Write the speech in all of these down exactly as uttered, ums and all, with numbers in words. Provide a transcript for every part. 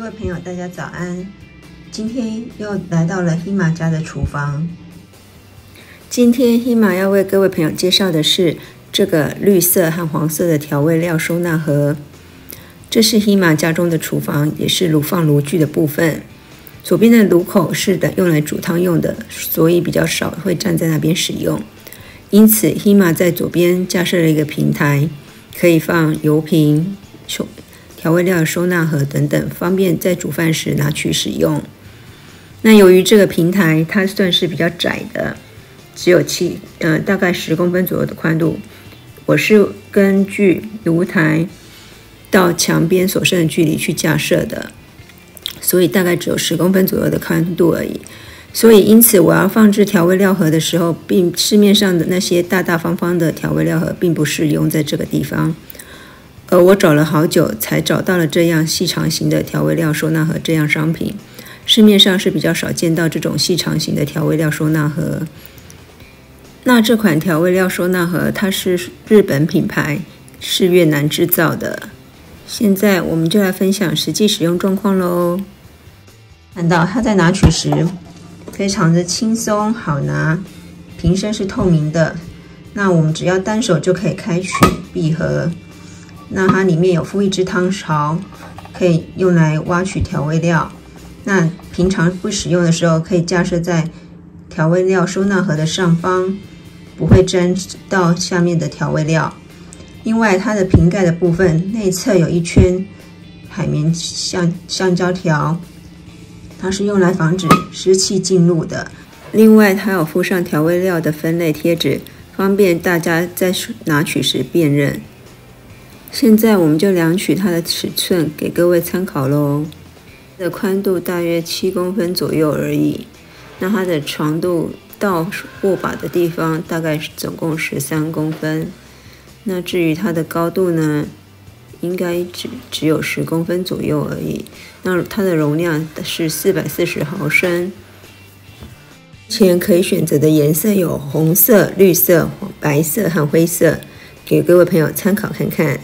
位朋友，大家早安！今天又来到了 Hima 家的厨房。今天 Hima 要为各位朋友介绍的是这个绿色和黄色的调味料收纳盒。这是 Hima 家中的厨房，也是炉放炉具的部分。左边的炉口是的用来煮汤用的，所以比较少会站在那边使用。因此 Hima 在左边架设了一个平台，可以放油瓶、调味料收纳盒等等，方便在煮饭时拿取使用。那由于这个平台它算是比较窄的，只有七呃大概十公分左右的宽度。我是根据炉台到墙边所剩的距离去架设的，所以大概只有十公分左右的宽度而已。所以因此我要放置调味料盒的时候，并市面上的那些大大方方的调味料盒并不适用在这个地方。而我找了好久才找到了这样细长型的调味料收纳盒这样商品，市面上是比较少见到这种细长型的调味料收纳盒。那这款调味料收纳盒它是日本品牌，是越南制造的。现在我们就来分享实际使用状况咯。看到它在拿取时非常的轻松好拿，瓶身是透明的，那我们只要单手就可以开取闭合。那它里面有附一只汤勺，可以用来挖取调味料。那平常不使用的时候，可以架设在调味料收纳盒的上方，不会沾到下面的调味料。另外，它的瓶盖的部分内侧有一圈海绵橡橡胶条，它是用来防止湿气进入的。另外，它有附上调味料的分类贴纸，方便大家在拿取时辨认。现在我们就量取它的尺寸给各位参考咯。它的宽度大约七公分左右而已，那它的长度到握把的地方大概总共十三公分。那至于它的高度呢，应该只只有十公分左右而已。那它的容量是四百四十毫升。目前可以选择的颜色有红色、绿色、白色和灰色，给各位朋友参考看看。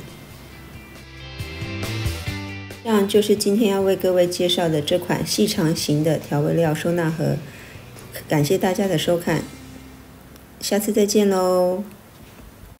以上就是今天要为各位介绍的这款细长型的调味料收纳盒，感谢大家的收看，下次再见喽。